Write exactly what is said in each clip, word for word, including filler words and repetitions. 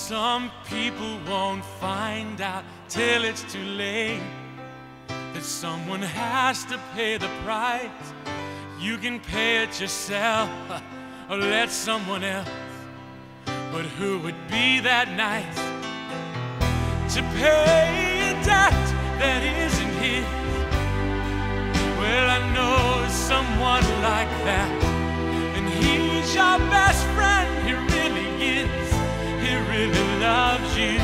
Some people won't find out till it's too late that someone has to pay the price. You can pay it yourself or let someone else, but who would be that nice to pay a debt that isn't his? Well, I know someone like that, and he's your best friend. He really is. He really loves you.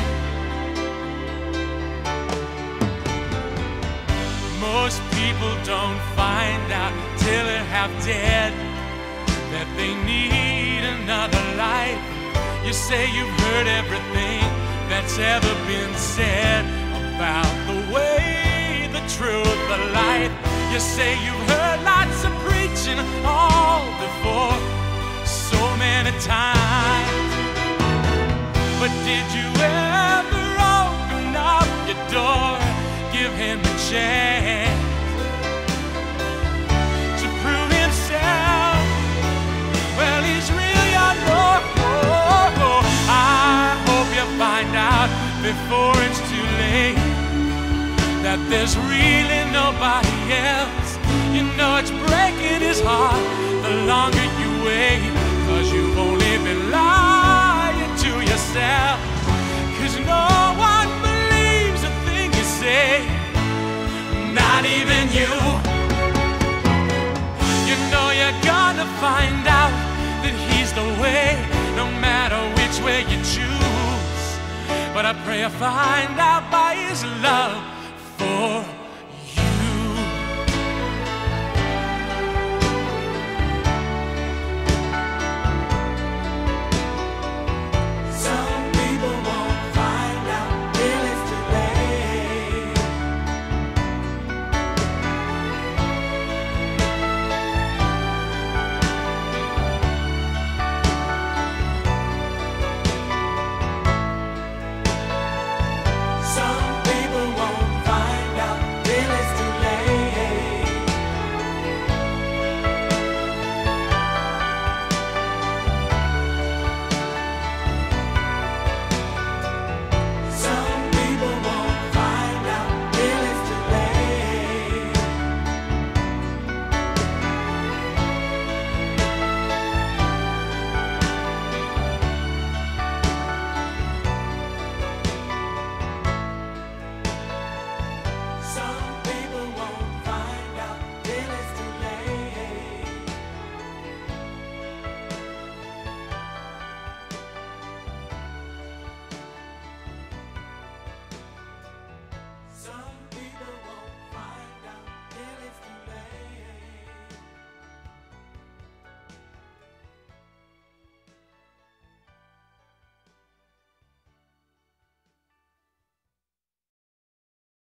Most people don't find out till they're half dead that they need another life. You say you've heard everything that's ever been said about the way, the truth, the life. You say you've heard lots of preaching all before, so many times. But did you ever open up your door, give him a chance to prove himself? Well, he's really your Lord. I hope you find out before it's too late that there's really nobody else. You know it's breaking his heart the longer you wait, 'cause you've only been lying to yourself. 'Cause no one believes a thing you say, not even you. You know you're gonna find out that he's the way, no matter which way you choose. But I pray I find out by his love for